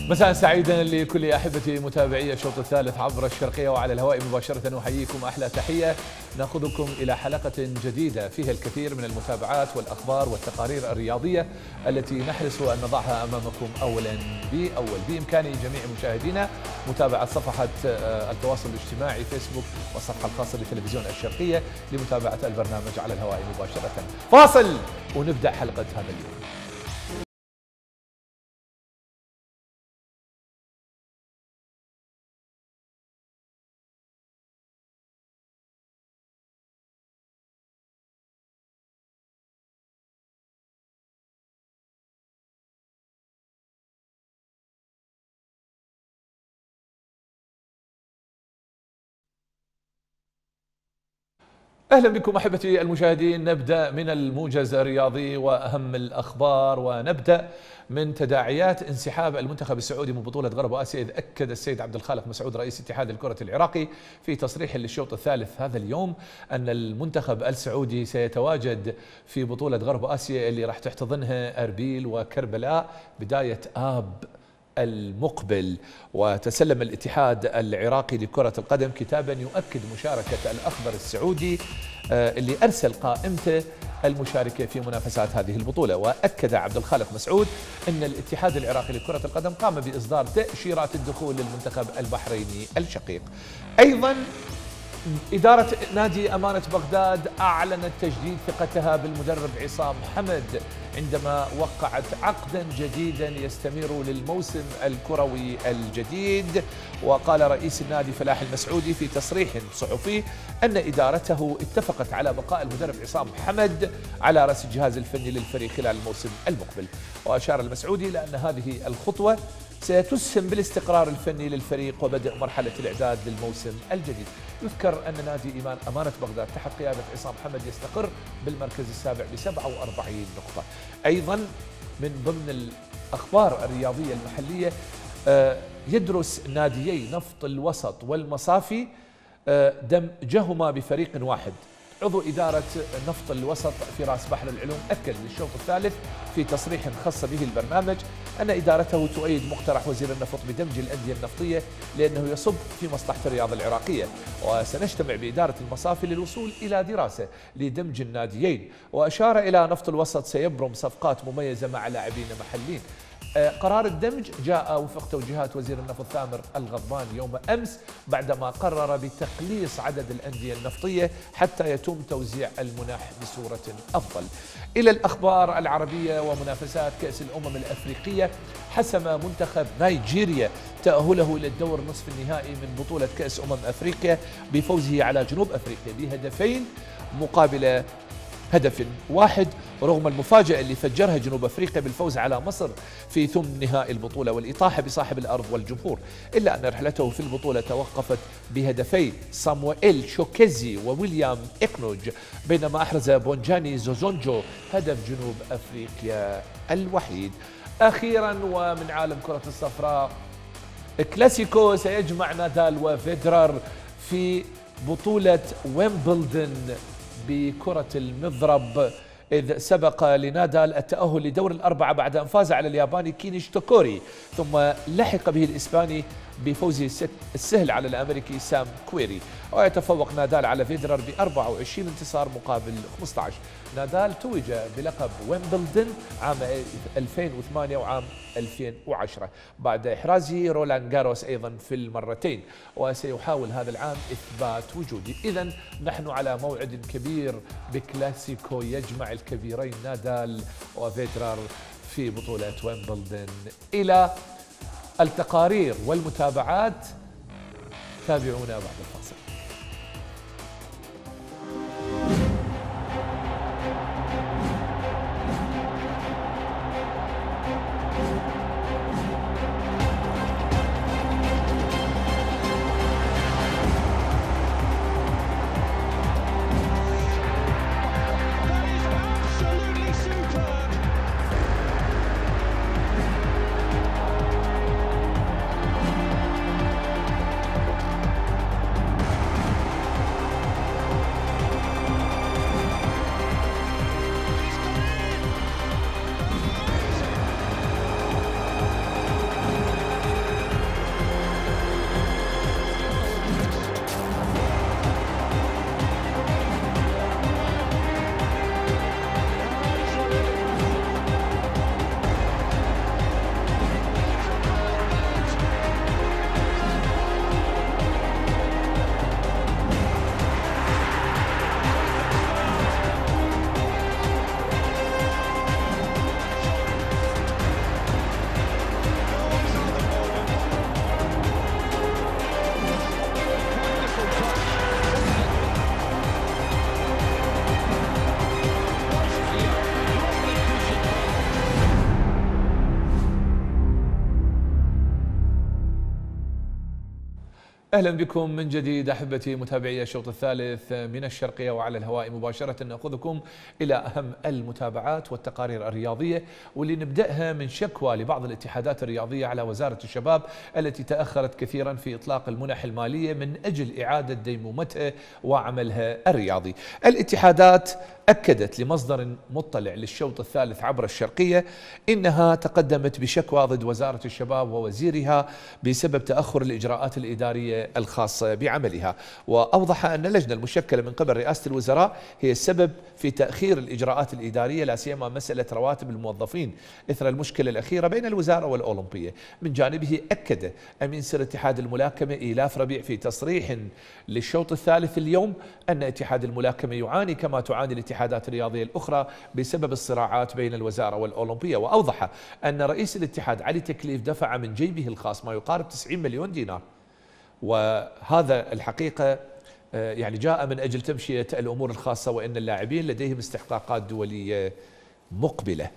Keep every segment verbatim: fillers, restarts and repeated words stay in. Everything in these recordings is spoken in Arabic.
مساء سعيدا لكل احبتي متابعي الشوط الثالث عبر الشرقيه وعلى الهواء مباشره. نحييكم احلى تحيه، ناخذكم الى حلقه جديده فيها الكثير من المتابعات والاخبار والتقارير الرياضيه التي نحرص ان نضعها امامكم اولا باول. بامكان جميع مشاهدينا متابعه صفحه التواصل الاجتماعي فيسبوك والصفحه الخاصه بتلفزيون الشرقيه لمتابعه البرنامج على الهواء مباشره. فاصل ونبدا حلقه هذا اليوم. أهلا بكم أحبتي المشاهدين. نبدأ من الموجز الرياضي وأهم الأخبار، ونبدأ من تداعيات انسحاب المنتخب السعودي من بطولة غرب آسيا. إذ أكد السيد عبد الخالق مسعود رئيس اتحاد الكرة العراقي في تصريح للشوط الثالث هذا اليوم أن المنتخب السعودي سيتواجد في بطولة غرب آسيا اللي راح تحتضنها أربيل وكربلاء بداية آب المقبل. وتسلم الاتحاد العراقي لكرة القدم كتابا يؤكد مشاركة الأخضر السعودي اللي أرسل قائمته المشاركة في منافسات هذه البطولة. وأكد عبد الخالق مسعود أن الاتحاد العراقي لكرة القدم قام بإصدار تأشيرات الدخول للمنتخب البحريني الشقيق. أيضا إدارة نادي أمانة بغداد أعلنت تجديد ثقتها بالمدرب عصام حمد عندما وقعت عقدا جديدا يستمر للموسم الكروي الجديد. وقال رئيس النادي فلاح المسعودي في تصريح صحفي أن إدارته اتفقت على بقاء المدرب عصام حمد على رأس الجهاز الفني للفريق خلال الموسم المقبل. وأشار المسعودي إلى أن هذه الخطوة ستسهم بالاستقرار الفني للفريق وبدء مرحلة الإعداد للموسم الجديد. يذكر أن نادي إيمان أمانة بغداد تحت قيادة عصام حمد يستقر بالمركز السابع ب سبعة وأربعين نقطة. أيضا من ضمن الأخبار الرياضية المحلية، يدرس ناديي نفط الوسط والمصافي دمجهما بفريق واحد. عضو إدارة نفط الوسط فراس بحر العلوم أكد للشوط الثالث في تصريح خاص به البرنامج أن إدارته تؤيد مقترح وزير النفط بدمج الأندية النفطية لأنه يصب في مصلحة الرياضة العراقية. وسنجتمع بإدارة المصافي للوصول إلى دراسة لدمج الناديين. وأشار إلى نفط الوسط سيبرم صفقات مميزة مع لاعبين محليين. قرار الدمج جاء وفق توجيهات وزير النفط ثامر الغضبان يوم أمس بعدما قرر بتقليص عدد الأندية النفطية حتى يتم توزيع المنح بصورة أفضل. إلى الأخبار العربية ومنافسات كأس الأمم الأفريقية، حسم منتخب نيجيريا تأهله إلى الدور نصف النهائي من بطولة كأس أمم أفريقيا بفوزه على جنوب أفريقيا بهدفين مقابل هدف واحد، رغم المفاجأة اللي فجرها جنوب أفريقيا بالفوز على مصر في ثمن نهائي البطولة والإطاحة بصاحب الأرض والجمهور. إلا أن رحلته في البطولة توقفت بهدفي صامويل شوكيزي وويليام إكنوج، بينما أحرز بونجاني زوزونجو هدف جنوب أفريقيا الوحيد. أخيرا ومن عالم كرة الصفراء، كلاسيكو سيجمع نادال وفيدرر في بطولة ويمبلدون بكرة المضرب، إذ سبق لنادال التأهل لدور الأربعة بعد أن فاز على الياباني كينيش توكوري، ثم لحق به الإسباني بفوزه السهل على الأمريكي سام كويري. ويتفوق نادال على فيدرر ب أربعة وعشرين انتصار مقابل خمسة عشر. نادال توج بلقب ويمبلدون عام ألفين وثمانية وعام ألفين وعشرة بعد إحرازه رولان جاروس أيضا في المرتين، وسيحاول هذا العام إثبات وجوده. إذن نحن على موعد كبير بكلاسيكو يجمع الكبيرين نادال وفيدرر في بطولة ويمبلدون. إلى التقارير والمتابعات تابعونا بعد الفاصل. أهلا بكم من جديد أحبتي متابعي الشوط الثالث من الشرقية، وعلى الهواء مباشرة نأخذكم إلى أهم المتابعات والتقارير الرياضية، واللي نبدأها من شكوى لبعض الاتحادات الرياضية على وزارة الشباب التي تأخرت كثيرا في إطلاق المنح المالية من أجل إعادة ديمومتها وعملها الرياضي. الاتحادات أكدت لمصدر مطلع للشوط الثالث عبر الشرقية إنها تقدمت بشكوى ضد وزارة الشباب ووزيرها بسبب تأخر الإجراءات الإدارية الخاصة بعملها، وأوضح أن اللجنة المشكلة من قبل رئاسة الوزراء هي السبب في تأخير الإجراءات الإدارية، لا سيما مسألة رواتب الموظفين إثر المشكلة الأخيرة بين الوزارة والأولمبية. من جانبه أكد أمين سر اتحاد الملاكمة إيلاف ربيع في تصريح للشوط الثالث اليوم أن اتحاد الملاكمة يعاني كما تعاني الاتحادات الرياضية الأخرى بسبب الصراعات بين الوزارة والأولمبية. وأوضح أن رئيس الاتحاد علي تكليف دفع من جيبه الخاص ما يقارب تسعين مليون دينار، وهذا الحقيقة يعني جاء من أجل تمشية الأمور الخاصة، وإن اللاعبين لديهم استحقاقات دولية مقبلة.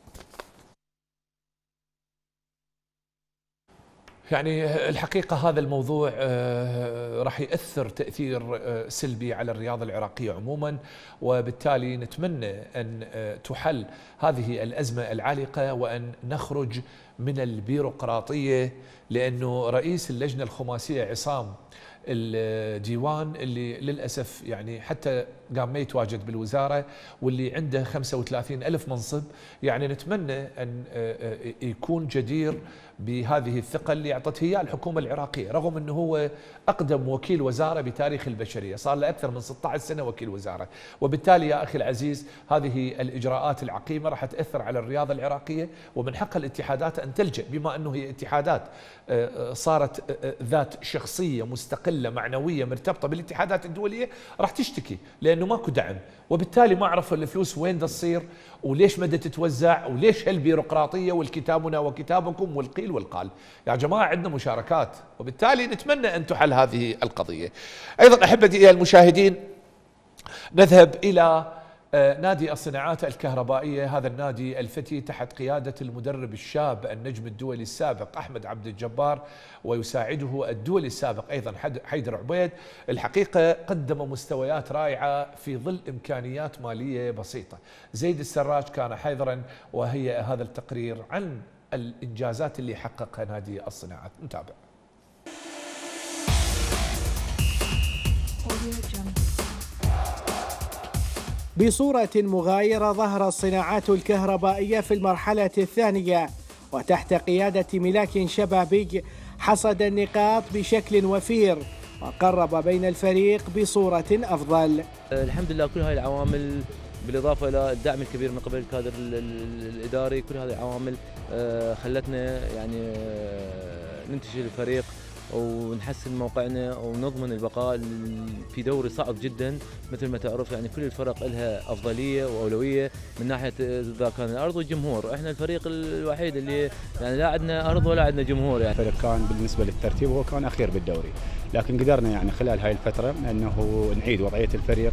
يعني الحقيقة هذا الموضوع راح يأثر تأثير سلبي على الرياضة العراقية عموما، وبالتالي نتمنى أن تحل هذه الأزمة العالقة وأن نخرج من البيروقراطية، لأنه رئيس اللجنة الخماسية عصام الديوان اللي للأسف يعني حتى قام ما يتواجد بالوزارة، واللي عنده خمسة وثلاثين ألف منصب، يعني نتمنى أن يكون جدير بهذه الثقة اللي أعطته إياه الحكومة العراقية، رغم أنه هو أقدم وكيل وزارة بتاريخ البشرية، صار له أكثر من ستة عشر سنة وكيل وزارة. وبالتالي يا أخي العزيز هذه الإجراءات العقيمة راح تأثر على الرياضة العراقية، ومن حق الاتحادات أن تلجأ، بما أنه هي اتحادات صارت ذات شخصية مستقلة معنوية مرتبطة بالاتحادات الدولية، راح تشتكي لأنه ماكو دعم، وبالتالي ما أعرف الفلوس وين دا تصير وليش مدى تتوزع وليش هالبيروقراطية والكتابنا وكتابكم والقيل والقال. يا جماعة عندنا مشاركات، وبالتالي نتمنى أن تحل هذه القضية. أيضا أحبتي المشاهدين نذهب إلى نادي الصناعات الكهربائية. هذا النادي الفتي تحت قيادة المدرب الشاب النجم الدولي السابق أحمد عبد الجبار، ويساعده الدولي السابق أيضا حيدر عبيد. الحقيقة قدم مستويات رائعة في ظل إمكانيات مالية بسيطة. زيد السراج كان حاضرا، وهي هذا التقرير عن الإنجازات اللي حققها نادي الصناعات. نتابع. بصورة مغايرة ظهر الصناعات الكهربائية في المرحلة الثانية وتحت قيادة ملاك شبابي حصد النقاط بشكل وفير وقرب بين الفريق بصورة أفضل. الحمد لله كل هاي العوامل بالإضافة إلى الدعم الكبير من قبل الكادر الإداري، كل هذه العوامل خلتنا يعني ننتشل الفريق ونحسن موقعنا ونضمن البقاء في دوري صعب جدا. مثل ما تعرف يعني كل الفرق لها أفضلية وأولوية من ناحية إذا كان الأرض والجمهور. إحنا الفريق الوحيد اللي يعني لا عندنا أرض ولا عندنا جمهور. يعني الفريق كان بالنسبة للترتيب هو كان أخير بالدوري، لكن قدرنا يعني خلال هاي الفترة أنه نعيد وضعية الفريق،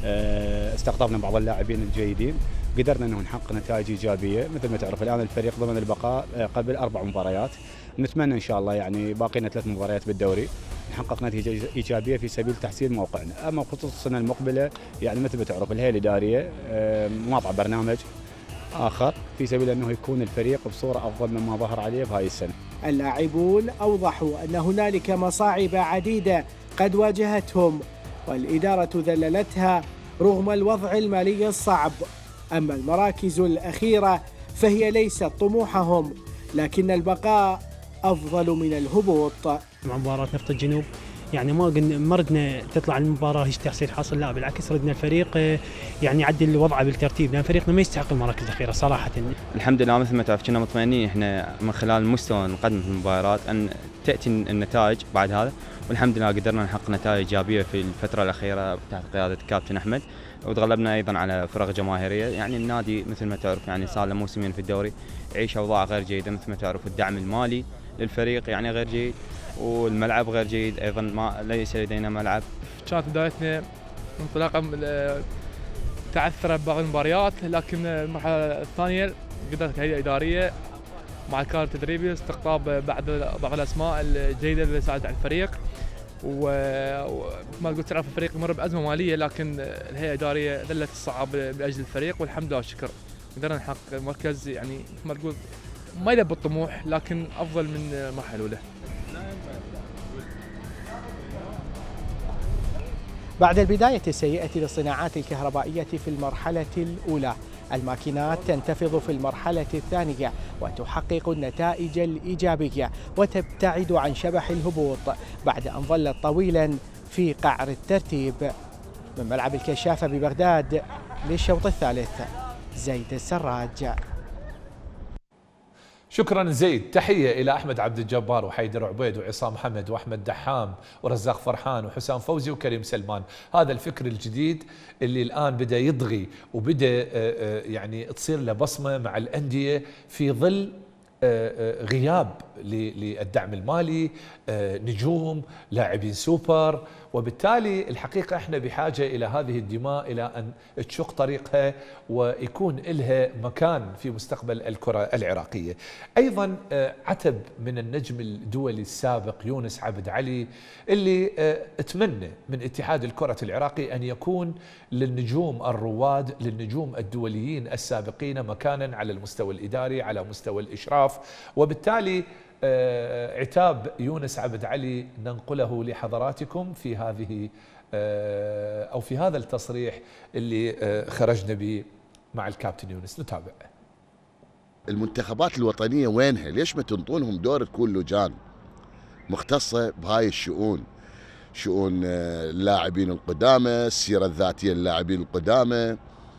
استقطبنا بعض اللاعبين الجيدين، قدرنا أنه نحقق نتائج إيجابية. مثل ما تعرف الآن الفريق ضمن البقاء قبل أربع مباريات، نتمنى إن شاء الله يعني باقينا ثلاث مباريات بالدوري نحقق نتيجة إيجابية في سبيل تحسين موقعنا. أما خصوص السنة المقبلة يعني مثل ما تعرف الهيئة الإدارية مواضعة برنامج آخر في سبيل أنه يكون الفريق بصورة أفضل مما ظهر عليه بهاي السنة. اللاعبون أوضحوا أن هنالك مصاعب عديدة قد واجهتهم والإدارة ذللتها رغم الوضع المالي الصعب. أما المراكز الأخيرة فهي ليست طموحهم، لكن البقاء أفضل من الهبوط. مع مباراة نفط الجنوب يعني ما ما ردنا تطلع المباراة هيك تحصيل حاصل، لا بالعكس ردنا الفريق يعني يعدل وضعه بالترتيب، لأن فريقنا ما يستحق المراكز الأخيرة صراحة. الحمد لله مثل ما تعرف كنا مطمئنين احنا من خلال المستوى نقدم في المباريات أن تأتي النتائج بعد هذا، والحمد لله قدرنا نحقق نتائج إيجابية في الفترة الأخيرة تحت قيادة الكابتن أحمد، وتغلبنا أيضا على فرق جماهيرية. يعني النادي مثل ما تعرف يعني صار له موسمين في الدوري يعيش أوضاع غير جيدة، مثل ما تعرف الدعم المالي للفريق يعني غير جيد، والملعب غير جيد أيضا، ما ليس لدينا ملعب. كانت بدايتنا انطلاقا تعثر ببعض المباريات، لكن المرحلة الثانية قدرت الهيئة الإدارية مع الكادر التدريبي استقطاب بعض بعض الأسماء الجيدة اللي ساعدت على الفريق. وما قلت تعرف الفريق يمر بازمه ماليه، لكن الهيئه الاداريه ذلت الصعاب لاجل الفريق، والحمد لله والشكر قدرنا نحقق مركز يعني ما تقول ما يلبي الطموح لكن افضل من المرحله الاولى. بعد البداية السيئة للصناعات الكهربائية في المرحلة الأولى، الماكينات تنتفض في المرحلة الثانية وتحقق النتائج الإيجابية وتبتعد عن شبح الهبوط بعد أن ظلت طويلا في قعر الترتيب. من ملعب الكشافة ببغداد للشوط الثالث، زيد السراج. شكرا زيد. تحية إلى أحمد عبد الجبار وحيدر عبيد وعصام حمد وأحمد دحام ورزاق فرحان وحسام فوزي وكريم سلمان. هذا الفكر الجديد اللي الآن بدأ يضغي وبدأ يعني تصير له بصمة مع الأندية في ظل غياب للدعم المالي، نجوم، لاعبين سوبر، وبالتالي الحقيقة احنا بحاجة إلى هذه الدماء إلى أن تشق طريقها ويكون لها مكان في مستقبل الكرة العراقية. أيضا عتب من النجم الدولي السابق يونس عبد علي اللي اتمنى من اتحاد الكرة العراقي أن يكون للنجوم الرواد للنجوم الدوليين السابقين مكانا على المستوى الإداري على مستوى الإشراف، وبالتالي عتاب يونس عبد علي ننقله لحضراتكم في هذه أو في هذا التصريح اللي خرجنا به مع الكابتن يونس. نتابع. المنتخبات الوطنية وينها؟ ليش ما تنطونهم دور تكون لجان مختصة بهاي الشؤون، شؤون اللاعبين القدامى، السيرة الذاتية للاعبين القدامى.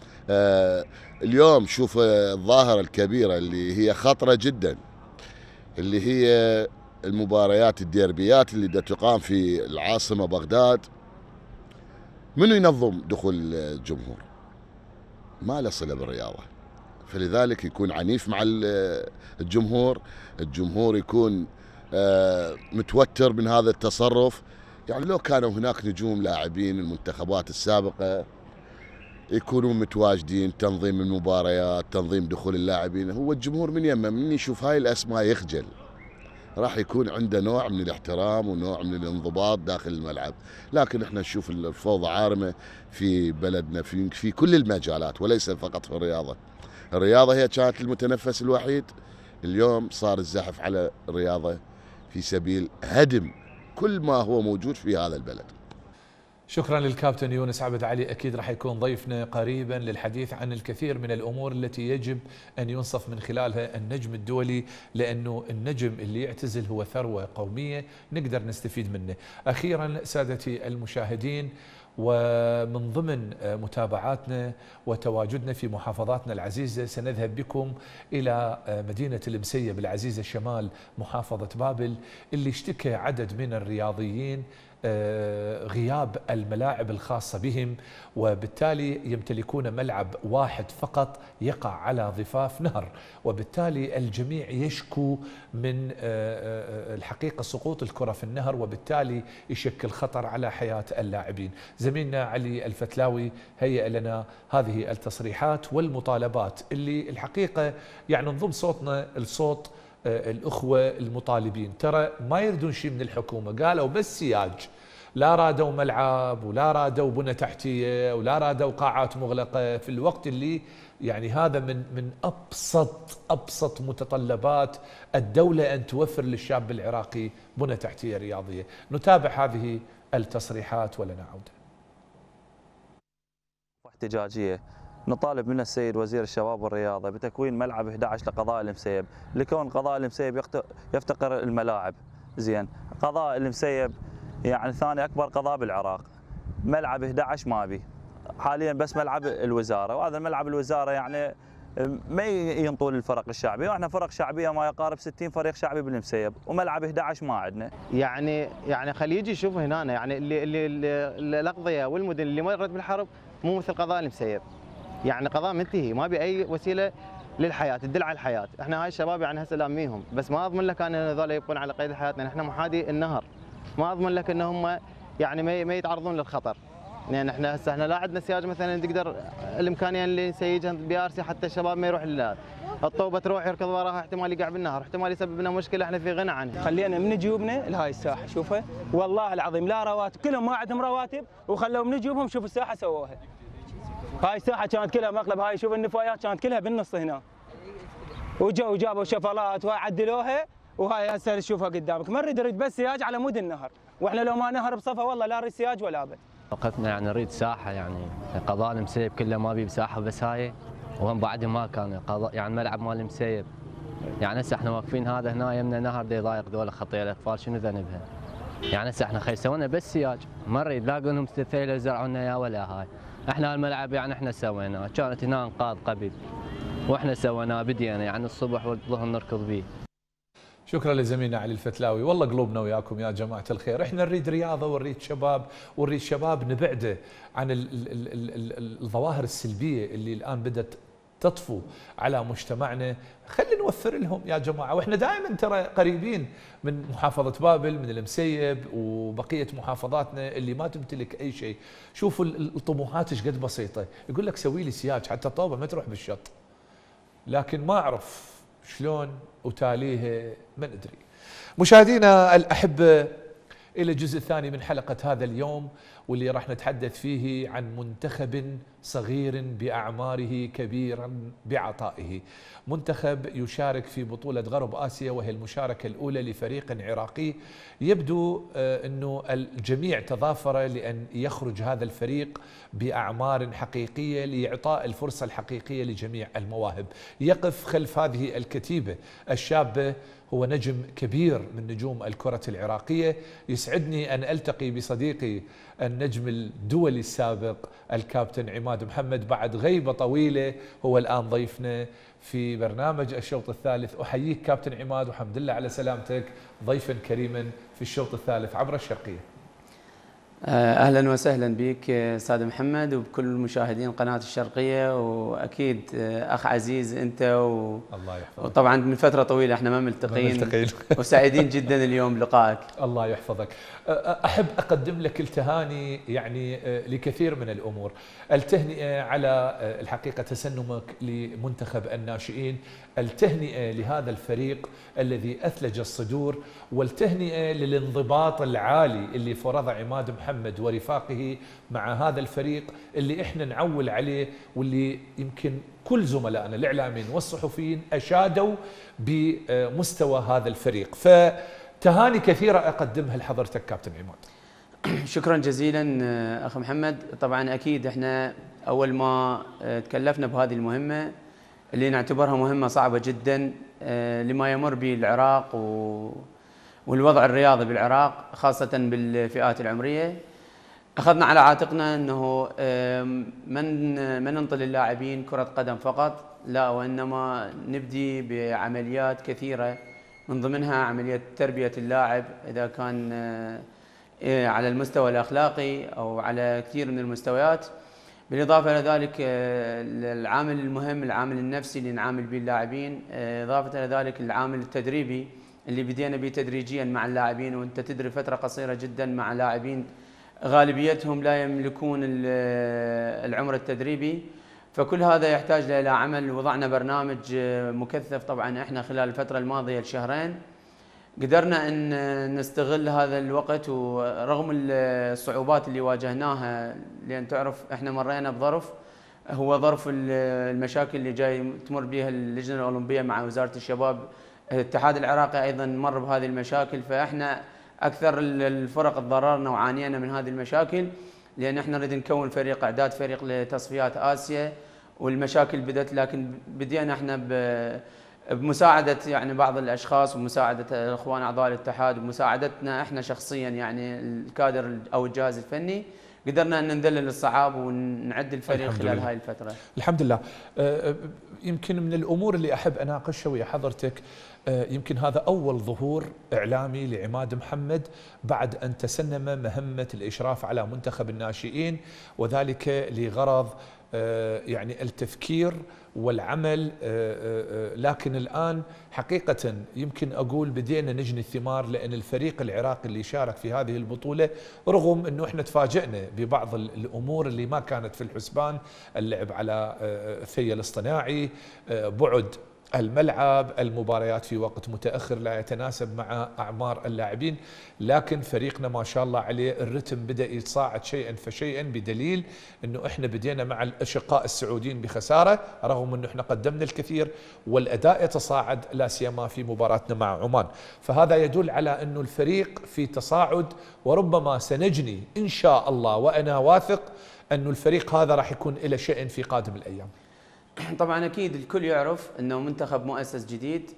اليوم شوف الظاهرة الكبيرة اللي هي خطرة جدا، اللي هي المباريات الديربيات اللي دا تقام في العاصمة بغداد. منو ينظم دخول الجمهور؟ ما له صلة بالرياضة، فلذلك يكون عنيف مع الجمهور، الجمهور يكون متوتر من هذا التصرف. يعني لو كانوا هناك نجوم لاعبين المنتخبات السابقة يكونون متواجدين، تنظيم المباريات، تنظيم دخول اللاعبين، هو الجمهور من يمه من يشوف هاي الأسماء يخجل، راح يكون عنده نوع من الاحترام ونوع من الانضباط داخل الملعب. لكن احنا نشوف الفوضى عارمة في بلدنا في في كل المجالات وليس فقط في الرياضة. الرياضة هي كانت المتنفس الوحيد، اليوم صار الزحف على الرياضة في سبيل هدم كل ما هو موجود في هذا البلد. شكرا للكابتن يونس عبد علي، أكيد راح يكون ضيفنا قريبا للحديث عن الكثير من الأمور التي يجب أن ينصف من خلالها النجم الدولي، لأنه النجم اللي يعتزل هو ثروة قومية نقدر نستفيد منه. أخيرا سادتي المشاهدين، ومن ضمن متابعاتنا وتواجدنا في محافظاتنا العزيزة سنذهب بكم إلى مدينة المسيب العزيزة شمال محافظة بابل، اللي اشتكى عدد من الرياضيين غياب الملاعب الخاصة بهم، وبالتالي يمتلكون ملعب واحد فقط يقع على ضفاف نهر، وبالتالي الجميع يشكو من الحقيقة سقوط الكرة في النهر، وبالتالي يشكل خطر على حياة اللاعبين. زميلنا علي الفتلاوي هيئ لنا هذه التصريحات والمطالبات اللي الحقيقة يعني نضم صوتنا الصوت الأخوة المطالبين. ترى ما يردون شيء من الحكومة، قالوا بس سياج، لا رادوا ملعب ولا رادوا بنى تحتية ولا رادوا قاعات مغلقة، في الوقت اللي يعني هذا من من أبسط أبسط متطلبات الدولة أن توفر للشاب العراقي بنى تحتية رياضية. نتابع هذه التصريحات ولنا عودة. احتجاجية نطالب من السيد وزير الشباب والرياضة بتكوين ملعب أحد عشر لقضاء المسيب، لكون قضاء المسيب يفتقر الملاعب. زين، قضاء المسيب يعني ثاني أكبر قضاء بالعراق، ملعب أحد عشر ما بي حاليا، بس ملعب الوزارة، وهذا ملعب الوزارة يعني ما ينطول الفرق الشعبية، واحنا فرق شعبية ما يقارب ستين فريق شعبي بالمسيب، وملعب أحد عشر ما عندنا. يعني يعني خلي يجي يشوف هنا، يعني اللي اللي الأقضية والمدن اللي مرت بالحرب مو مثل قضاء المسيب. يعني قضاء منتهي، ما بي اي وسيله للحياه تدل على الحياه. احنا هاي الشباب يعني هسه لاميهم، بس ما اضمن لك ان هذول يبقون على قيد الحياه، لان احنا محادي النهر، ما اضمن لك ان هم يعني ما يتعرضون للخطر. لان يعني احنا هسه احنا لا عندنا سياج مثلا تقدر الامكانيه اللي نسيجها بي ار سي حتى الشباب ما يروح لله. الطوبه تروح يركض وراها احتمال يقع بالنهر، احتمال يسبب لنا مشكله احنا في غنى عنها. خلينا من جيوبنا لهاي الساحه شوفها والله العظيم لا رواتب، كلهم ما عندهم رواتب وخلوا من جيوبهم. شوف الساحه سووها. هاي الساحه كانت كلها مقلب، هاي شوف النفايات كانت كلها بالنص هنا. وجو وجابوا شفلات وعدلوها وهاي هسه تشوفها قدامك. ما نريد نريد بس سياج على مود النهر، واحنا لو ما نهر بصفه والله لا نريد سياج ولا ابد. وقفنا يعني نريد ساحه، يعني قضاء المسيب كله ما بيه بساحه بس هاي، وهم بعد ما كان قضاء يعني ملعب مال المسيب. يعني هسه احنا واقفين هذا هنا يمنا نهر دا يضايق ذول خطيه الاطفال، شنو ذنبها؟ يعني هسه احنا خي سوينا بس سياج، ما نريد لا انهم ثيله يزرعوا لنا اياه ولا هاي. احنا الملعب يعني احنا سويناه، كانت هنا انقاذ قبل واحنا سويناه بدينا يعني الصبح والظهر نركض به. شكرا لزميلنا علي الفتلاوي. والله قلوبنا وياكم يا جماعه الخير. احنا نريد رياضه ونريد شباب ونريد شباب نبعده عن ال ال ال ال ال الظواهر السلبيه اللي الان بدات تطفو على مجتمعنا. خلينا نوفر لهم يا جماعه، واحنا دائما ترى قريبين من محافظه بابل، من المسيب وبقيه محافظاتنا اللي ما تمتلك اي شيء. شوفوا الطموحات ايش قد بسيطه، يقول لك سوي لي سياج حتى طوبه ما تروح بالشط. لكن ما اعرف شلون وتاليه ما ندري. مشاهدينا الأحبة، إلى الجزء الثاني من حلقة هذا اليوم، واللي راح نتحدث فيه عن منتخب صغير بأعماره كبيرا بعطائه. منتخب يشارك في بطولة غرب آسيا، وهي المشاركة الأولى لفريق عراقي. يبدو أنه الجميع تضافر لأن يخرج هذا الفريق بأعمار حقيقية لإعطاء الفرصة الحقيقية لجميع المواهب. يقف خلف هذه الكتيبة الشابة هو نجم كبير من نجوم الكرة العراقية. يسعدني أن ألتقي بصديقي النجم الدولي السابق الكابتن عماد محمد بعد غيبة طويلة. هو الآن ضيفنا في برنامج الشوط الثالث. أحييك كابتن عماد والحمد لله على سلامتك، ضيفا كريما في الشوط الثالث عبر الشرقية. اهلا وسهلا بك استاذ محمد وبكل مشاهدين قناه الشرقيه، واكيد اخ عزيز انت و... الله يحفظك. وطبعا من فتره طويله احنا ما ملتقين وسعيدين جدا اليوم بلقائك. الله يحفظك. احب اقدم لك التهاني يعني لكثير من الامور. التهنئه على الحقيقه تسنمك لمنتخب الناشئين، التهنئه لهذا الفريق الذي اثلج الصدور، والتهنئه للانضباط العالي اللي فرض عماد محمد ورفاقه مع هذا الفريق اللي احنا نعول عليه، واللي يمكن كل زملائنا الاعلاميين والصحفيين اشادوا بمستوى هذا الفريق. فتهاني كثيره اقدمها لحضرتك كابتن عماد. شكرا جزيلا اخ محمد. طبعا اكيد احنا اول ما تكلفنا بهذه المهمه اللي نعتبرها مهمه صعبه جدا لما يمر به العراق و والوضع الرياضي بالعراق خاصة بالفئات العمرية، أخذنا على عاتقنا أنه من من ننطي اللاعبين كرة قدم فقط، لا وإنما نبدي بعمليات كثيرة من ضمنها عملية تربية اللاعب إذا كان على المستوى الأخلاقي أو على كثير من المستويات. بالإضافة إلى ذلك العامل المهم العامل النفسي اللي نعامل به اللاعبين، إضافة إلى ذلك العامل التدريبي اللي بدينا به تدريجيا مع اللاعبين. وانت تدري فتره قصيره جدا مع لاعبين غالبيتهم لا يملكون العمر التدريبي، فكل هذا يحتاج الى عمل. وضعنا برنامج مكثف طبعا احنا خلال الفتره الماضيه الشهرين قدرنا ان نستغل هذا الوقت، ورغم الصعوبات اللي واجهناها، لان تعرف احنا مرينا بظرف هو ظرف المشاكل اللي جاي تمر بها اللجنه الاولمبيه مع وزاره الشباب. الاتحاد العراقي ايضا مر بهذه المشاكل، فاحنا اكثر الفرق تضررنا وعانينا من هذه المشاكل، لان احنا نريد نكون فريق اعداد فريق لتصفيات اسيا، والمشاكل بدت. لكن بدينا احنا بمساعده يعني بعض الاشخاص ومساعده الاخوان اعضاء الاتحاد ومساعدتنا احنا شخصيا يعني الكادر او الجهاز الفني، قدرنا ان نذلل الصعاب ونعد الفريق خلال هاي الفتره. الحمد لله. يمكن من الامور اللي احب اناقشها ويا حضرتك، يمكن هذا اول ظهور اعلامي لعماد محمد بعد ان تسنم مهمه الاشراف على منتخب الناشئين، وذلك لغرض يعني التفكير والعمل، لكن الآن حقيقة يمكن أقول بدينا نجني الثمار، لأن الفريق العراقي اللي شارك في هذه البطولة رغم أنه إحنا تفاجئنا ببعض الأمور اللي ما كانت في الحسبان، اللعب على الثي الاصطناعي، بعد الملعب، المباريات في وقت متأخر لا يتناسب مع أعمار اللاعبين، لكن فريقنا ما شاء الله عليه الرتم بدأ يتصاعد شيئا فشيئا، بدليل أنه إحنا بدينا مع الأشقاء السعوديين بخسارة رغم أنه إحنا قدمنا الكثير والأداء يتصاعد، لا سيما في مباراتنا مع عمان. فهذا يدل على أنه الفريق في تصاعد، وربما سنجني إن شاء الله، وأنا واثق أنه الفريق هذا راح يكون له شأن في قادم الأيام. طبعا اكيد الكل يعرف انه منتخب مؤسس جديد،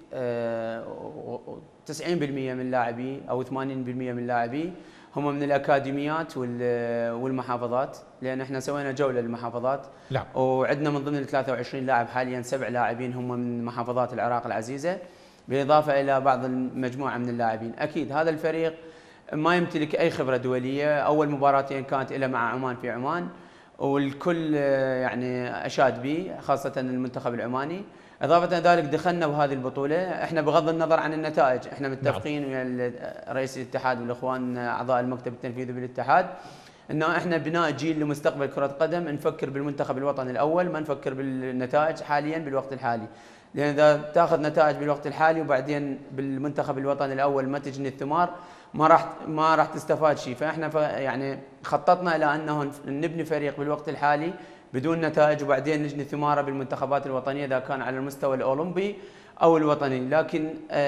تسعين بالمئة من لاعبيه او ثمانين بالمئة من لاعبيه هم من الاكاديميات والمحافظات، لان احنا سوينا جوله للمحافظات. نعم. وعندنا من ضمن ال ثلاثة وعشرين لاعب حاليا سبع لاعبين هم من محافظات العراق العزيزه، بالاضافه الى بعض المجموعه من اللاعبين. اكيد هذا الفريق ما يمتلك اي خبره دوليه، اول مباراتين كانت له مع عمان في عمان والكل يعني اشاد به، خاصه المنتخب العماني. اضافه الى ذلك دخلنا بهذه البطوله احنا بغض النظر عن النتائج، احنا متفقين ويا رئيس الاتحاد والاخوان اعضاء المكتب التنفيذي بالاتحاد انه احنا بناء جيل لمستقبل كره قدم، نفكر بالمنتخب الوطني الاول، ما نفكر بالنتائج حاليا بالوقت الحالي، لان اذا تاخذ نتائج بالوقت الحالي وبعدين بالمنتخب الوطني الاول ما تجني الثمار ما راح ما راح تستفاد شيء. فاحنا يعني خططنا الى انه نبني فريق بالوقت الحالي بدون نتائج وبعدين نجني ثماره بالمنتخبات الوطنيه اذا كان على المستوى الاولمبي او الوطني. لكن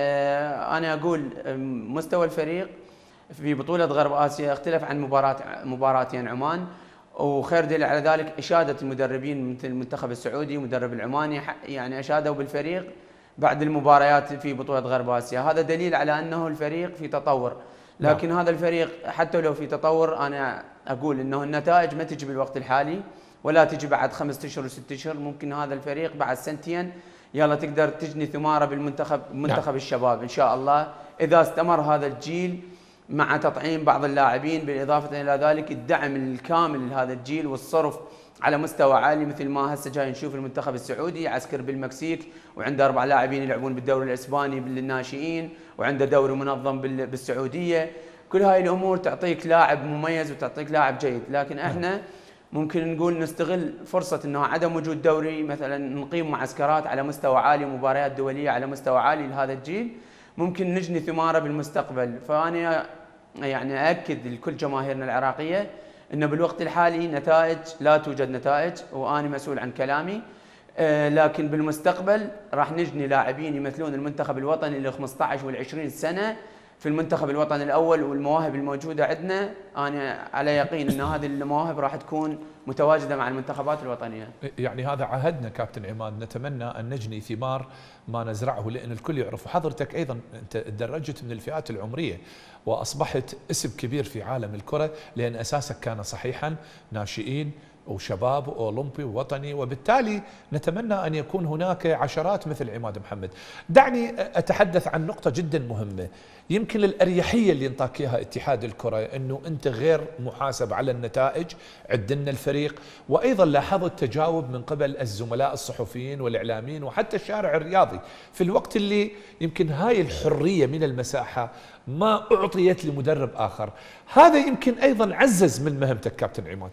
آه انا اقول مستوى الفريق في بطوله غرب اسيا اختلف عن مباراه مباراتين عمان، وخير دليل على ذلك اشاده المدربين مثل المنتخب السعودي والمدرب العماني، يعني اشادوا بالفريق بعد المباريات في بطوله غرب اسيا. هذا دليل على انه الفريق في تطور، لكن نعم. هذا الفريق حتى لو في تطور انا اقول انه النتائج ما تجي بالوقت الحالي ولا تجي بعد خمسة اشهر وست اشهر، ممكن هذا الفريق بعد سنتين يلا تقدر تجني ثماره بالمنتخب منتخب نعم. الشباب ان شاء الله، اذا استمر هذا الجيل مع تطعيم بعض اللاعبين، بالاضافه الى ذلك الدعم الكامل لهذا الجيل والصرف على مستوى عالي، مثل ما هسه جاي نشوف المنتخب السعودي عسكر بالمكسيك وعنده اربع لاعبين يلعبون بالدوري الاسباني للناشئين، وعنده دوري منظم بالسعوديه. كل هاي الامور تعطيك لاعب مميز وتعطيك لاعب جيد، لكن احنا ممكن نقول نستغل فرصه انه عدم وجود دوري، مثلا نقيم معسكرات على مستوى عالي، مباريات دوليه على مستوى عالي لهذا الجيل، ممكن نجني ثماره بالمستقبل. فانا يعني ااكد لكل جماهيرنا العراقيه انه بالوقت الحالي نتائج لا توجد نتائج، وانا مسؤول عن كلامي، آه لكن بالمستقبل راح نجني لاعبين يمثلون المنتخب الوطني ل خمسة عشر والعشرين سنه في المنتخب الوطني الاول، والمواهب الموجوده عندنا انا على يقين ان هذه المواهب راح تكون متواجده مع المنتخبات الوطنيه. يعني هذا عهدنا كابتن عماد، نتمنى ان نجني ثمار ما نزرعه، لان الكل يعرف. وحضرتك ايضا انت تدرجت من الفئات العمريه واصبحت اسم كبير في عالم الكره، لان اساسك كان صحيحا ناشئين وشباب واولمبي ووطني، وبالتالي نتمنى ان يكون هناك عشرات مثل عماد محمد. دعني اتحدث عن نقطه جدا مهمه، يمكن الاريحيه اللي انطاك اياها اتحاد الكره انه انت غير محاسب على النتائج، عدلنا الفريق، وايضا لاحظت تجاوب من قبل الزملاء الصحفيين والاعلاميين وحتى الشارع الرياضي في الوقت اللي يمكن هاي الحريه من المساحه ما اعطيت لمدرب اخر. هذا يمكن ايضا عزز من مهمتك كابتن عماد.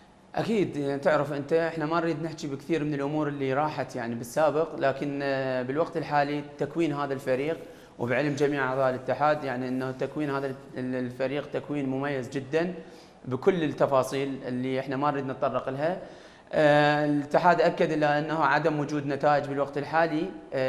اكيد يعني تعرف انت احنا ما نريد نحكي بكثير من الامور اللي راحت يعني بالسابق، لكن بالوقت الحالي تكوين هذا الفريق وبعلم جميع اعضاء الاتحاد يعني انه تكوين هذا الفريق تكوين مميز جدا بكل التفاصيل اللي احنا ما نريد نتطرق لها. الاتحاد اكد الى انه عدم وجود نتائج بالوقت الحالي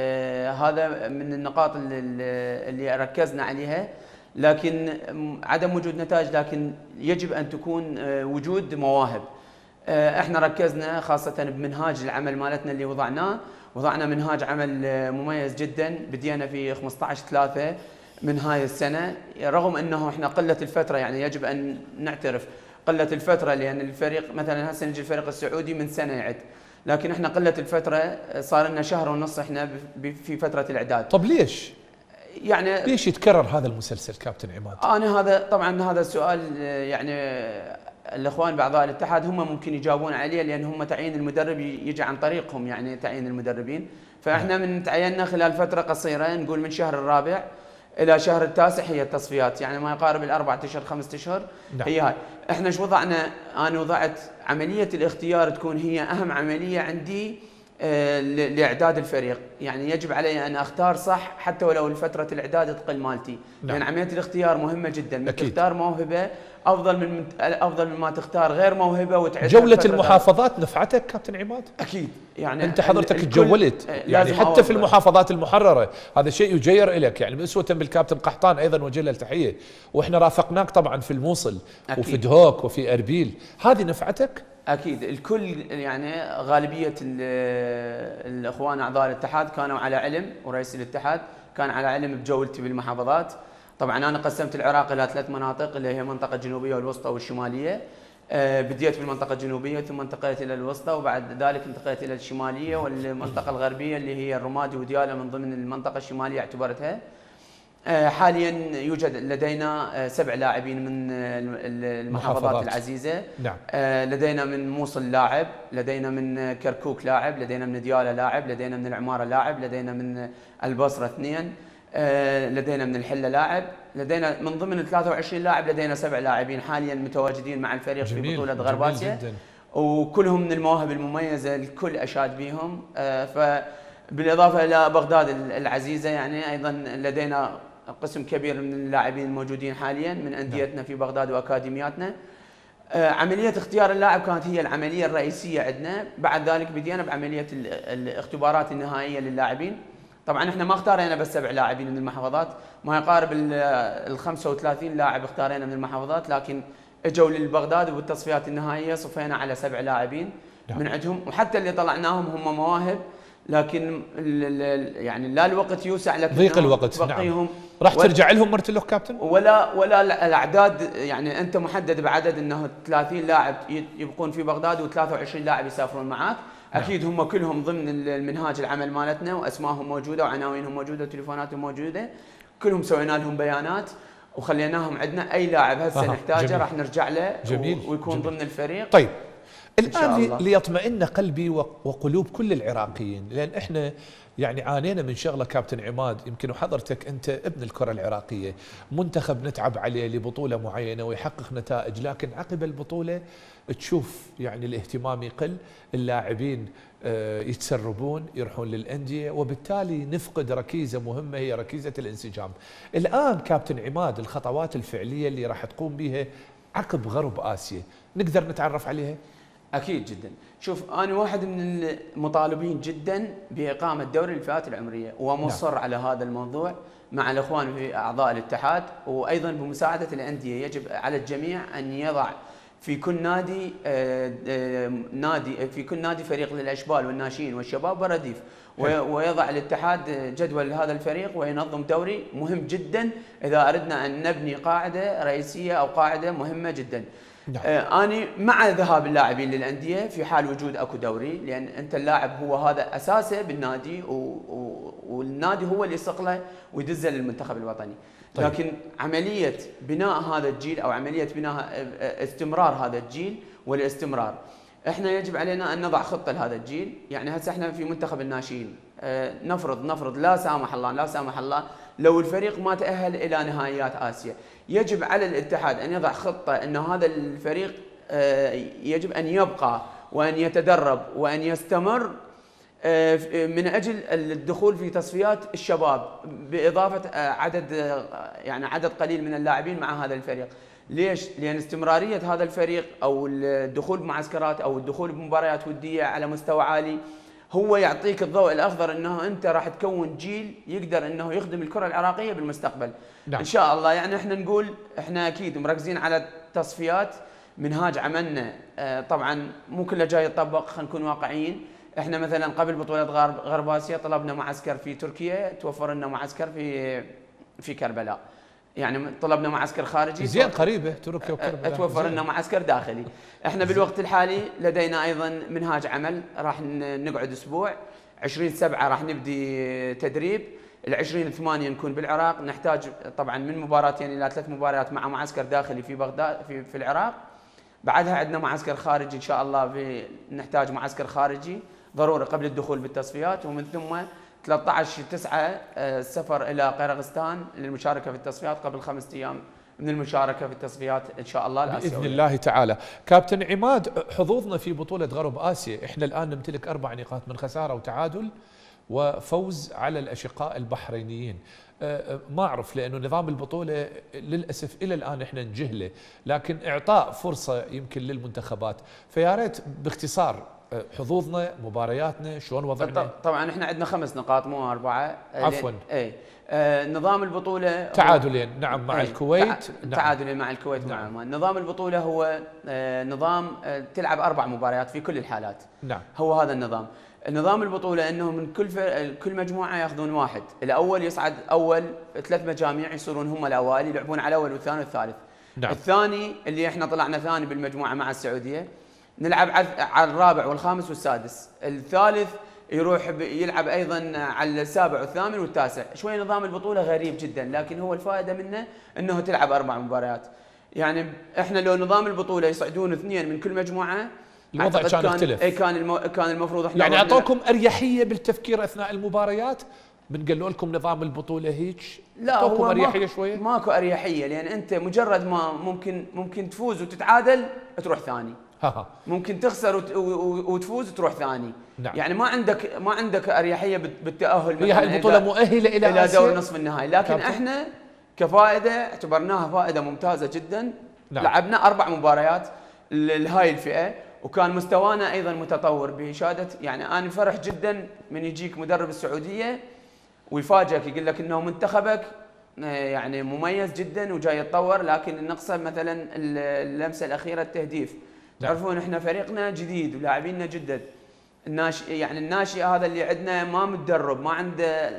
هذا من النقاط اللي ركزنا عليها، لكن عدم وجود نتائج لكن يجب ان تكون وجود مواهب. احنا ركزنا خاصه بمنهاج العمل مالتنا اللي وضعناه، وضعنا منهاج عمل مميز جدا، بدينا في خمسة عشر ثلاثة من هاي السنه، رغم انه احنا قله الفتره يعني يجب ان نعترف قله الفتره، لان الفريق مثلا هسه نجي الفريق السعودي من سنه يعد، لكن احنا قله الفتره صار لنا شهر ونص احنا في فتره الاعداد. طب ليش؟ يعني ليش يتكرر هذا المسلسل كابتن عماد؟ انا هذا طبعا هذا السؤال يعني الاخوان باعضاء الاتحاد هم ممكن يجاوبون عليه، لان هم تعيين المدرب يجي عن طريقهم، يعني تعيين المدربين. فاحنا من تعيننا خلال فتره قصيره، نقول من شهر الرابع الى شهر التاسع هي التصفيات، يعني ما يقارب الاربع اشهر خمسة اشهر. نعم. هي هاي احنا ايش وضعنا؟ انا وضعت عمليه الاختيار تكون هي اهم عمليه عندي آه لاعداد الفريق، يعني يجب علي ان اختار صح حتى ولو فتره الاعداد تقل مالتي. نعم. لان عمليه الاختيار مهمه جدا، تختار موهبه افضل من افضل مما تختار غير موهبه وتعد. جوله المحافظات نفعتك كابتن عماد؟ اكيد، يعني انت حضرتك تجولت يعني حتى في المحافظات المحرره، هذا شيء يجير لك يعني بأسوة بالكابتن قحطان ايضا وجه له التحيه، واحنا رافقناك طبعا في الموصل أكيد. وفي دهوك وفي اربيل، هذه نفعتك؟ اكيد الكل، يعني غالبيه الاخوان اعضاء الاتحاد كانوا على علم، ورئيس الاتحاد كان على علم بجولتي بالمحافظات. طبعا انا قسمت العراق الى ثلاث مناطق اللي هي المنطقه الجنوبيه والوسطى والشماليه. أه بديت بالمنطقه الجنوبيه ثم انتقلت الى الوسطى، وبعد ذلك انتقلت الى الشماليه والمنطقه الغربيه اللي هي الرمادي ودياله من ضمن المنطقه الشماليه اعتبرتها. أه حاليا يوجد لدينا سبع لاعبين من المحافظات محافظات. العزيزه. نعم. أه لدينا من موصل لاعب، لدينا من كركوك لاعب، لدينا من دياله لاعب، لدينا من العماره لاعب، لدينا من البصره اثنين، أه لدينا من الحله لاعب، لدينا من ضمن ثلاثة وعشرين لاعب لدينا سبع لاعبين حاليا متواجدين مع الفريق في بطوله غرب اسيا، وكلهم من المواهب المميزه الكل اشاد بهم. أه فبالاضافه الى بغداد العزيزه، يعني ايضا لدينا قسم كبير من اللاعبين الموجودين حاليا من انديتنا في بغداد واكاديمياتنا. أه عمليه اختيار اللاعب كانت هي العمليه الرئيسيه عندنا، بعد ذلك بدينا بعمليه الاختبارات النهائيه للاعبين. طبعا احنا ما اختارينا بس سبع لاعبين من المحافظات، ما يقارب ال خمسة وثلاثين لاعب اختارينا من المحافظات، لكن اجوا للبغداد وبالتصفيات النهائيه صفينا على سبع لاعبين من عندهم، وحتى اللي طلعناهم هم مواهب، لكن يعني لا الوقت يوسع لك ضيق الوقت. نعم. راح ترجع لهم مرت له كابتن؟ ولا ولا الاعداد، يعني انت محدد بعدد انه ثلاثين لاعب يبقون في بغداد وثلاثة وعشرين لاعب يسافرون معك. اكيد هم كلهم ضمن المنهاج العمل مالتنا، واسمائهم موجوده وعناوينهم موجوده وتليفوناتهم موجوده، كلهم سوينا لهم بيانات وخليناهم عندنا. اي لاعب هسه آه نحتاجه راح نرجع له جميل. ويكون جميل. ضمن الفريق. طيب الان ليطمئن قلبي وقلوب كل العراقيين، لان احنا يعني عانينا من شغله كابتن عماد، يمكن وحضرتك انت ابن الكره العراقيه، منتخب نتعب عليه لبطوله معينه ويحقق نتائج، لكن عقب البطوله تشوف يعني الاهتمام يقل، اللاعبين يتسربون يروحون للانديه، وبالتالي نفقد ركيزه مهمه هي ركيزه الانسجام. الان كابتن عماد الخطوات الفعليه اللي راح تقوم بها عقب غرب اسيا نقدر نتعرف عليها؟ اكيد جدا. شوف انا واحد من المطالبين جدا باقامه دوري الفئات العمريه، ومصر نعم. على هذا الموضوع مع الاخوان في اعضاء الاتحاد، وايضا بمساعده الانديه. يجب على الجميع ان يضع في كل نادي نادي في كل نادي فريق للاشبال والناشئين والشباب والرديف، ويضع الاتحاد جدول هذا الفريق وينظم دوري مهم جدا اذا اردنا ان نبني قاعده رئيسيه او قاعده مهمه جدا. نعم. أنا مع ذهاب اللاعبين للأندية في حال وجود أكو دوري، لأن أنت اللاعب هو هذا أساسه بالنادي، والنادي هو اللي يصقله ويدزه للمنتخب الوطني. طيب. لكن عملية بناء هذا الجيل أو عملية بناء استمرار هذا الجيل والاستمرار، احنا يجب علينا أن نضع خطة لهذا الجيل. يعني هسه احنا في منتخب الناشئين، نفرض نفرض لا سامح الله لا سامح الله لو الفريق ما تأهل إلى نهائيات آسيا، يجب على الاتحاد أن يضع خطة أن هذا الفريق يجب أن يبقى وأن يتدرب وأن يستمر من أجل الدخول في تصفيات الشباب، بإضافة عدد يعني عدد قليل من اللاعبين مع هذا الفريق. ليش؟ لأن استمرارية هذا الفريق أو الدخول بمعسكرات أو الدخول بمباريات ودية على مستوى عالي هو يعطيك الضوء الأخضر أنه أنت راح تكون جيل يقدر أنه يخدم الكرة العراقية بالمستقبل. نعم. إن شاء الله. يعني احنا نقول احنا أكيد مركزين على التصفيات، منهاج عملنا طبعا مو كله جاي يطبق، خلينا نكون واقعيين. احنا مثلا قبل بطولة غرب غرب آسيا طلبنا معسكر في تركيا، توفر لنا معسكر في في كربلاء. يعني طلبنا معسكر خارجي زين قريبه تركيا وكربلاء، توفر لنا معسكر داخلي. احنا بالوقت الحالي لدينا ايضا منهاج عمل، راح نقعد اسبوع، عشرين سبعة راح نبدي تدريب، العشرين ثمانية نكون بالعراق، نحتاج طبعا من مباراتين الى ثلاث مباريات مع معسكر داخلي في بغداد في, في العراق. بعدها عندنا معسكر خارجي ان شاء الله، في نحتاج معسكر خارجي ضروري قبل الدخول بالتصفيات، ومن ثم ثلاثة عشر تسعة السفر الى قرغستان للمشاركه في التصفيات قبل خمسة ايام من المشاركه في التصفيات ان شاء الله الاسيويه باذن الله تعالى. كابتن عماد، حظوظنا في بطوله غرب اسيا، احنا الان نمتلك اربع نقاط من خساره وتعادل وفوز على الاشقاء البحرينيين. ما اعرف لانه نظام البطوله للاسف الى الان احنا نجهله، لكن اعطاء فرصه يمكن للمنتخبات، فيا ريت باختصار حظوظنا، مبارياتنا، شلون وضعنا؟ طبعا احنا عندنا خمس نقاط مو اربعه. عفوا. اي آه نظام البطوله تعادلين نعم مع الكويت. نعم. تعادلين مع الكويت ومع عمان. نظام البطوله هو آه نظام آه تلعب اربع مباريات في كل الحالات. نعم. هو هذا النظام. نظام البطوله انه من كل كل مجموعه ياخذون واحد، الاول يصعد اول ثلاث مجاميع يصيرون هم الاوائل يلعبون على الاول والثاني والثالث. نعم. الثاني اللي احنا طلعنا ثاني بالمجموعه مع السعوديه نلعب على الرابع والخامس والسادس، الثالث يروح يلعب ايضا على السابع والثامن والتاسع. شوي نظام البطوله غريب جدا، لكن هو الفائده منه انه تلعب اربع مباريات. يعني احنا لو نظام البطوله يصعدون اثنين من كل مجموعه الوضع كان يختلف. اي كان المو... كان المفروض احنا يعني اعطوكم اريحيه بالتفكير اثناء المباريات؟ من قالوا لكم نظام البطوله هيك؟ لا هو اريحيه شويه؟ ماكو اريحيه، لان انت مجرد ما ممكن ممكن تفوز وتتعادل تروح ثاني. ها ممكن تخسر وت... وتفوز وتروح ثاني. نعم. يعني ما عندك ما عندك اريحيه بالتاهل. هي هاي البطوله مؤهله الى الى دور نصف النهائي، لكن كابتن. احنا كفائده اعتبرناها فائده ممتازه جدا. نعم. لعبنا اربع مباريات لهاي الفئه، وكان مستوانا ايضا متطور بشهاده. يعني انا فرح جدا من يجيك مدرب السعوديه ويفاجئك يقول لك انه منتخبك يعني مميز جدا وجاي يتطور، لكن النقصه مثلا اللمسه الاخيره التهديف. نعم. تعرفون احنا فريقنا جديد ولاعبيننا جدد. الناشئ يعني الناشئ هذا اللي عندنا ما متدرب، ما عنده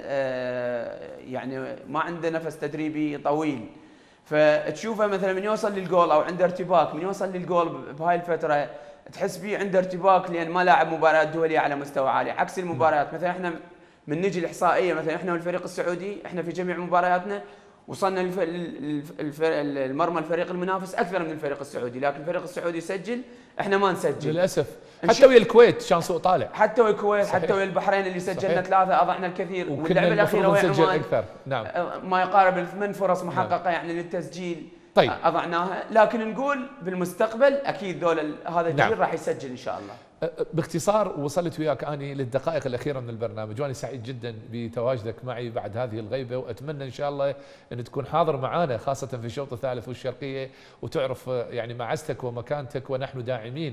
يعني ما عنده نفس تدريبي طويل، فتشوفه مثلا من يوصل للجول او عنده ارتباك، من يوصل للجول بهاي الفتره تحس بيه عنده ارتباك لان ما لاعب مباريات دوليه على مستوى عالي، عكس المباريات. مثلا احنا من نجي الاحصائيه، مثلا احنا والفريق السعودي احنا في جميع مبارياتنا وصلنا المرمى الفريق المنافس اكثر من الفريق السعودي، لكن الفريق السعودي يسجل احنا ما نسجل للاسف. حتى ويا الكويت كان سوء طالع، حتى ويا الكويت، حتى ويا البحرين اللي سجلنا ثلاثه اضعنا الكثير، واللعبه الاخيره ويا عمان اكثر. نعم. ما يقارب ثمان فرص محققه. نعم. يعني للتسجيل. طيب. اضعناها، لكن نقول بالمستقبل اكيد دول هذا الجيل. نعم. راح يسجل ان شاء الله. باختصار وصلت وياك اني للدقائق الاخيره من البرنامج، وانا سعيد جدا بتواجدك معي بعد هذه الغيبه، واتمنى ان شاء الله ان تكون حاضر معنا خاصه في الشوط الثالث والشرقيه، وتعرف يعني معزتك ومكانتك، ونحن داعمين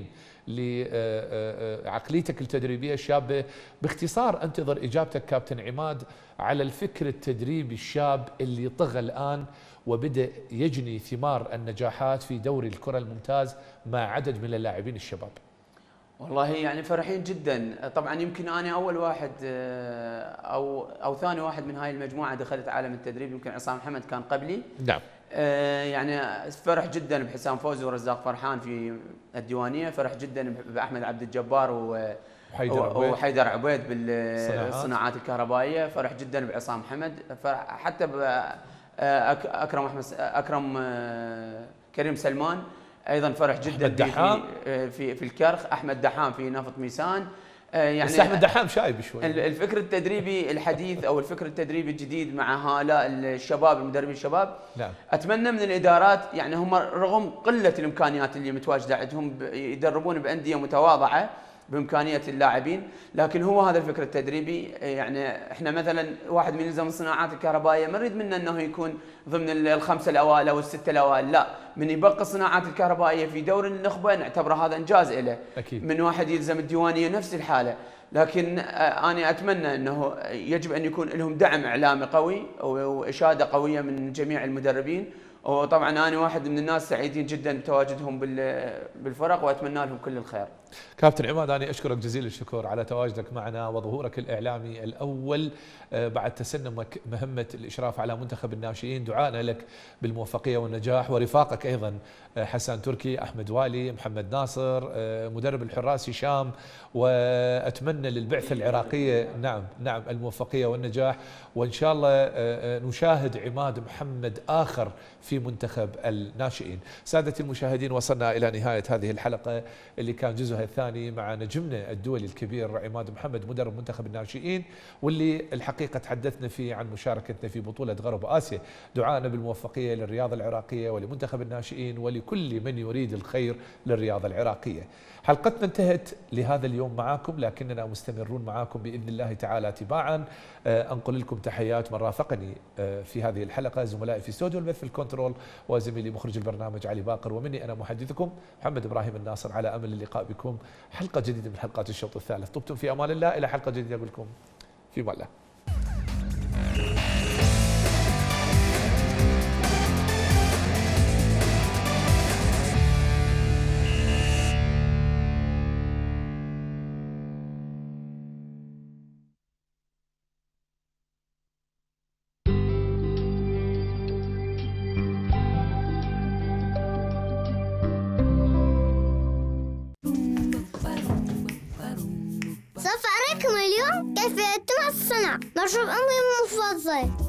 لعقليتك التدريبيه الشابه. باختصار انتظر اجابتك كابتن عماد على الفكر التدريبي الشاب اللي طغى الان وبدأ يجني ثمار النجاحات في دوري الكرة الممتاز مع عدد من اللاعبين الشباب. والله يعني فرحين جدا. طبعا يمكن انا اول واحد او او ثاني واحد من هاي المجموعه دخلت عالم التدريب، يمكن عصام محمد كان قبلي. نعم. يعني فرح جدا بحسام فوزي ورزاق فرحان في الديوانيه، فرح جدا باحمد عبد الجبار و وحيدر عبيد بالصناعات الكهربائيه، فرح جدا بعصام محمد، فرح حتى اكرم احمد اكرم كريم سلمان ايضا فرح جدا دحام في في في الكرخ، احمد دحام في نفط ميسان. يعني بس احمد دحام شايب شوي. الفكر التدريبي الحديث او الفكر التدريبي الجديد مع هؤلاء الشباب المدربين الشباب. نعم. اتمنى من الادارات، يعني هم رغم قله الامكانيات اللي متواجده عندهم يدربون بانديه متواضعه بامكانيه اللاعبين، لكن هو هذا الفكر التدريبي. يعني احنا مثلا واحد من نظام الصناعات الكهربائيه ما نريد منه انه يكون ضمن الخمسه الاوائل او السته الاوائل، لا، من يبقى الصناعات الكهربائيه في دور النخبه نعتبره هذا انجاز له. أكيد. من واحد يلزم الديوانيه نفس الحاله، لكن انا اتمنى انه يجب ان يكون لهم دعم اعلامي قوي واشاده قويه من جميع المدربين، وطبعا انا واحد من الناس سعيدين جدا بتواجدهم بالفرق واتمنى لهم كل الخير. كابتن عماد، انا اشكرك جزيل الشكر على تواجدك معنا وظهورك الاعلامي الاول بعد تسنمك مهمه الاشراف على منتخب الناشئين. دعائنا لك بالموفقيه والنجاح، ورفاقك ايضا حسن تركي، احمد والي، محمد ناصر، مدرب الحراس هشام، واتمنى للبعثه العراقيه نعم نعم الموفقيه والنجاح، وان شاء الله نشاهد عماد محمد اخر في في منتخب الناشئين. سادتي المشاهدين، وصلنا إلى نهاية هذه الحلقة اللي كان جزءها الثاني مع نجمنا الدولي الكبير عماد محمد مدرب منتخب الناشئين، واللي الحقيقة تحدثنا فيه عن مشاركتنا في بطولة غرب آسيا. دعائنا بالموفقية للرياضة العراقية ولمنتخب الناشئين ولكل من يريد الخير للرياضة العراقية. حلقتنا انتهت لهذا اليوم معاكم، لكننا مستمرون معاكم بإذن الله تعالى تباعا. أنقل لكم تحيات من رافقني في هذه الحلقة، زملائي في استوديو البث الكنترول وزميلي مخرج البرنامج علي باقر، ومني أنا محدثكم محمد إبراهيم الناصر، على أمل اللقاء بكم حلقة جديدة من حلقات الشوط الثالث. طبتم في أمان الله، إلى حلقة جديدة أقول لكم في أمان الله. سوف أراكم اليوم كيف يتم الصنع مشروب أمي المفضل.